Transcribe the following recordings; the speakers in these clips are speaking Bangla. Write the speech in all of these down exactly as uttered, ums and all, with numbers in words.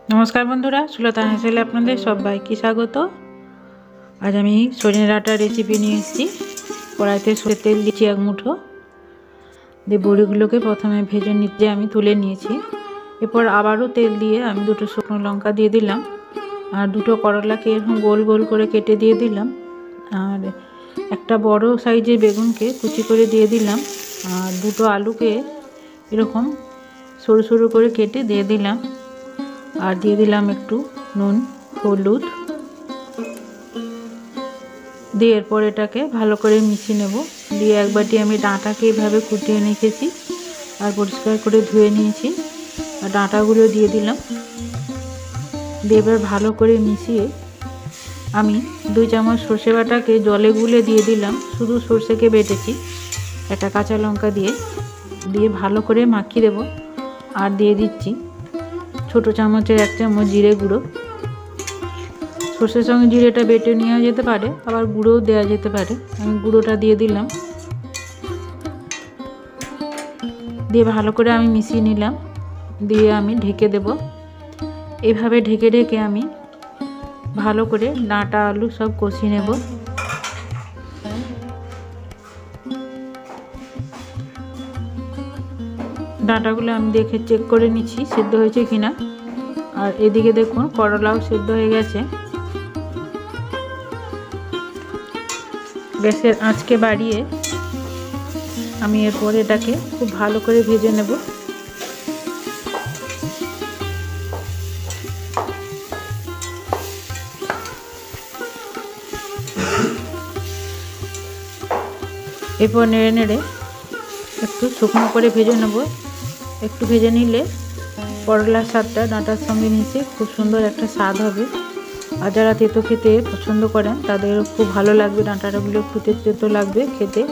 नमस्कार बंधुरा सुलता हेसेले आपनादेर सबाइके स्वागत। आज आमी सजने डाँटार रेसिपि निये एसेछि। कड़ाइते सरिषार तेल दिয়েছি एक मुठो দিয়ে বড়িগুলোকে প্রথমে ভেজে নিতে আমি তুলে নিয়েছি। এরপর আবারও তেল দিয়ে আমি দুটো শুকনো লঙ্কা দিয়ে দিলাম আর দুটো করলাকে এরকম গোল গোল করে কেটে দিয়ে দিলাম আর একটা বড় সাইজের বেগুনকে কুচি করে দিয়ে দিলাম আর দুটো আলুকে এরকম সরু সরু করে কেটে দিয়ে দিলাম আর দিয়ে দিলাম একটু নুন হলুদ দিয়ে এরপর এটাকে ভালো করে মিশিয়ে নেব। দিয়ে এক বাটি আমি ডাঁটাকে এইভাবে কুটিয়ে রেখেছি আর পরিষ্কার করে ধুয়ে নিয়েছি আর ডাঁটাগুলো দিয়ে দিলাম। দিয়ে এবার ভালো করে মিশিয়ে আমি দুই চামচ সর্ষে বাটাকে জলে গুলে দিয়ে দিলাম। শুধু সর্ষেকে বেটেছি একটা কাঁচা লঙ্কা দিয়ে দিয়ে ভালো করে মাখিয়ে দেব। আর দিয়ে দিচ্ছি ছোটো চামচের এক চামচ জিরে গুঁড়ো। সর্ষের সঙ্গে জিরেটা বেটে নেওয়া যেতে পারে, আবার গুঁড়োও দেওয়া যেতে পারে। আমি গুঁড়োটা দিয়ে দিলাম দিয়ে ভালো করে আমি মিশিয়ে নিলাম। দিয়ে আমি ঢেকে দেব। এভাবে ঢেকে ঢেকে আমি ভালো করে ডাঁটা আলু সব কষিয়ে নেব। ডাঁটাগুলো আমি দেখে চেক করে নিচ্ছি সিদ্ধ হয়েছে কিনা। আর এদিকে দেখুন করলাও সিদ্ধ হয়ে গেছে। গ্যাসের আঁচকে বাড়িয়ে আমি এরপর এটাকে খুব ভালো করে ভেজে নেব। এরপর নেড়ে নেড়ে একটু শুকনো করে ভেজে নেব। একটু ভেজে নিলে করলার স্বাদটা ডাঁটার সঙ্গে মিশে খুব সুন্দর একটা স্বাদ হবে। আর যারা তেতো খেতে পছন্দ করেন তাদের খুব ভালো লাগবে, ডাঁটাগুলো একটু তেতো তেতো লাগবে খেতে।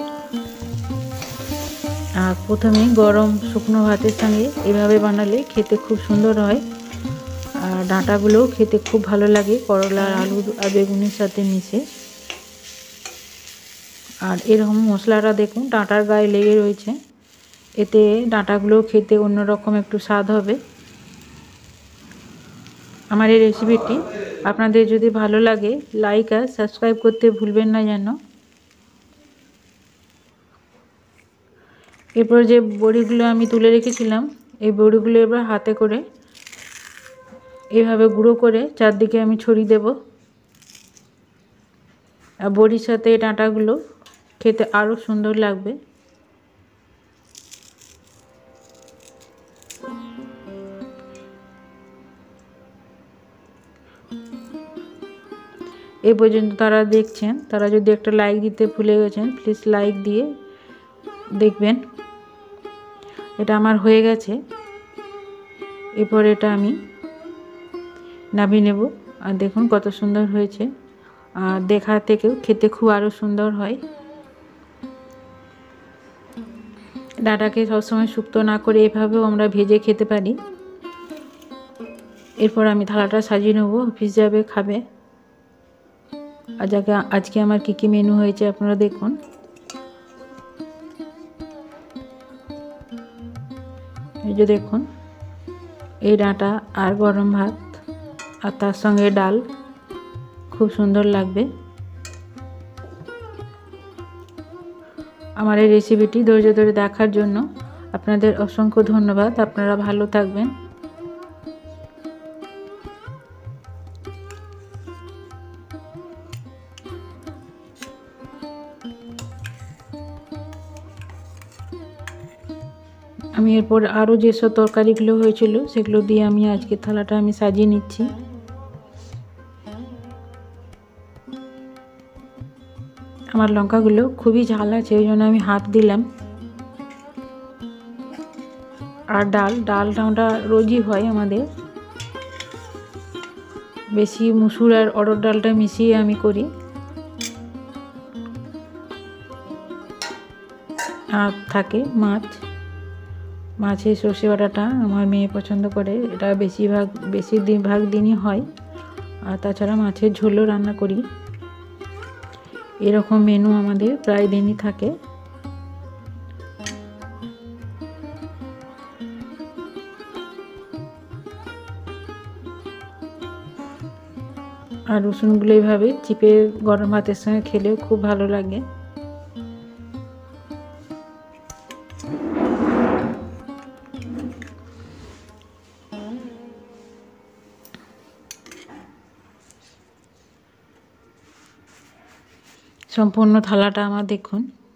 আর প্রথমে গরম শুকনো ভাতের সঙ্গে এভাবে বানালে খেতে খুব সুন্দর হয়। আর ডাঁটাগুলোও খেতে খুব ভালো লাগে করলা আলু আর বেগুনের সাথে মিশে। আর এরকম মশলাটা দেখুন ডাঁটার গায়ে লেগে রয়েছে, এতে ডাঁটাগুলো খেতে অন্যরকম একটু স্বাদ হবে। আমার এই রেসিপিটি আপনাদের যদি ভালো লাগে লাইক আর সাবস্ক্রাইব করতে ভুলবেন না যেন। এরপর যে বড়িগুলো আমি তুলে রেখেছিলাম এই বড়িগুলো এবার হাতে করে এইভাবে গুঁড়ো করে চারদিকে আমি ছড়িয়ে দেব। আর বড়ির সাথে ডাঁটাগুলো খেতে আরও সুন্দর লাগবে। এই পর্যন্ত তারা দেখছেন, তারা যদি একটা লাইক দিতে ভুলে গেছেন প্লিজ লাইক দিয়ে দেখবেন। এটা আমার হয়ে গেছে। এরপর এটা আমি নামিয়ে নেব। আর দেখুন কত সুন্দর হয়েছে, আর দেখা থেকেও খেতে খুব আরও সুন্দর হয়। ডাঁটাকে সবসময় শুক্তো না করে এভাবেও আমরা ভেজে খেতে পারি। এরপর আমি থালাটা সাজিয়ে নেব, অফিস যাবে খাবে। আজ আজকে আমার কী কী মেনু হয়েছে আপনারা দেখুন। এই যে দেখুন এই ডাঁটা আর গরম ভাত আর তার সঙ্গে ডাল, খুব সুন্দর লাগবে। আমার এই রেসিপিটি ধৈর্য ধরে দেখার জন্য আপনাদের অসংখ্য ধন্যবাদ। আপনারা ভালো থাকবেন। আমি এরপর আরও যেসব তরকারিগুলো হয়েছিল সেগুলো দিয়ে আমি আজকে থালাটা আমি সাজিয়ে নিচ্ছি। আমার লঙ্কাগুলো খুবই ঝাল আছে ওই জন্য আমি হাফ দিলাম। আর ডাল ডালটা ওটা রোজই হয় আমাদের, বেশি মুসুর আর অড়হর ডালটা মিশিয়ে আমি করি। আর থাকে মাছ, মাছের সর্ষে বাটাটা আমার মেয়ে পছন্দ করে, এটা বেশিরভাগ বেশি দিন ভাগ দিনই হয়। আর তাছাড়া মাছের ঝোলও রান্না করি। এরকম মেনু আমাদের প্রায় দিনই থাকে। আর রসুনগুলো এইভাবে চিপে গরম ভাতের সঙ্গে খেলেও খুব ভালো লাগে। সম্পূর্ণ থালাটা আমার দেখুন